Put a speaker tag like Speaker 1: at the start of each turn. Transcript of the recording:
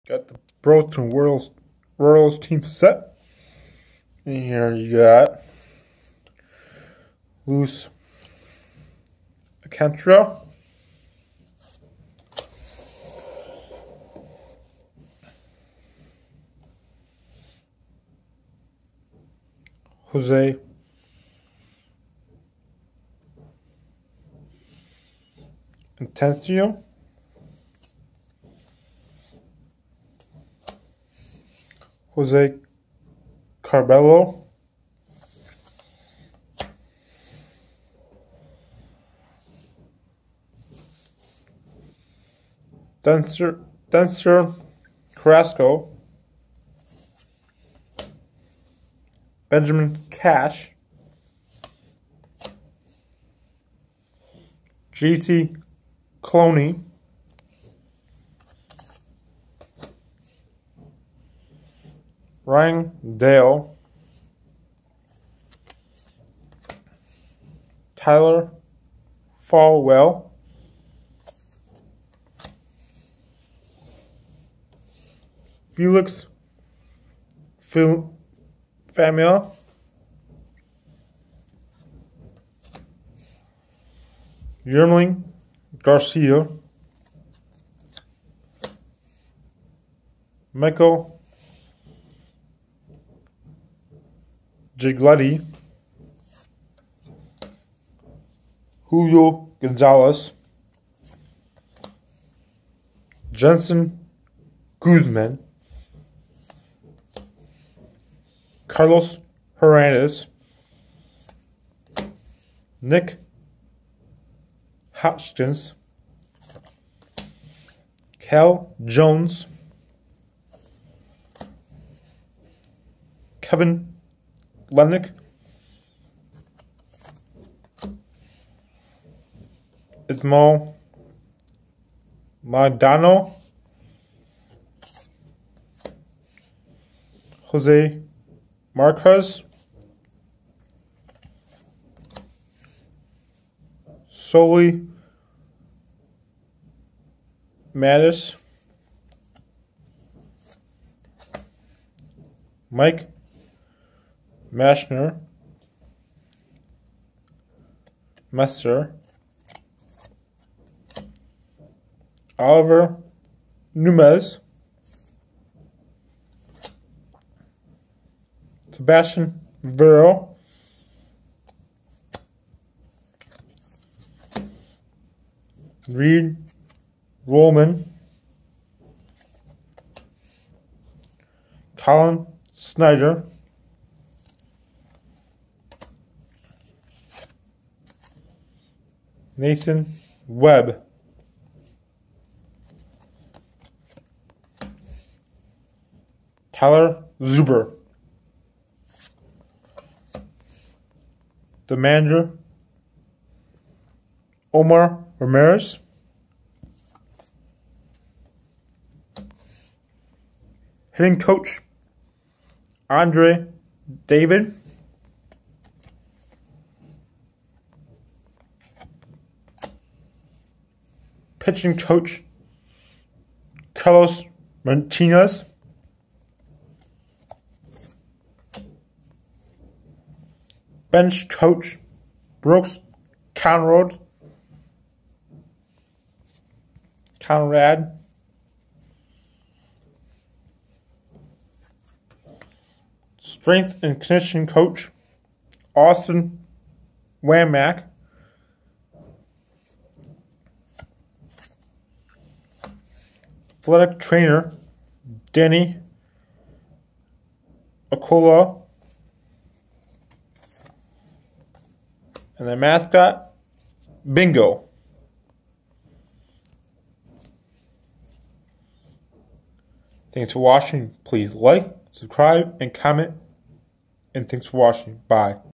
Speaker 1: Got the Burlington Royals team set. And here you got Luis Alcantara, Jose Intencio, Jose Carbello, Denser Carrasco, Benjamin Cash, JC Cloney, Ryan Dale, Tyler Falwell, Felix Famia, Yermling Garcia, Michael Giglietti, Julio Gonzalez, Jensen Guzman, Carlos Hernandez, Nick Hotchkins, Cal Jones, Kevin Lennick, Ismael Madano, Jose Marquez, Soli Mattis, Mike Mashner, Messer, Oliver Numez, Sebastian Vero, Reed Rollman, Colin Snyder, Nathan Webb, Tyler Zuber, the manager, Omar Ramirez, hitting coach, Andre David, pitching coach, Carlos Martinez, bench coach, Brooks Conrad, strength and conditioning coach, Austin Wamack, athletic trainer, Danny Acola, and the mascot, Bingo. Thanks for watching. Please like, subscribe, and comment. And thanks for watching. Bye.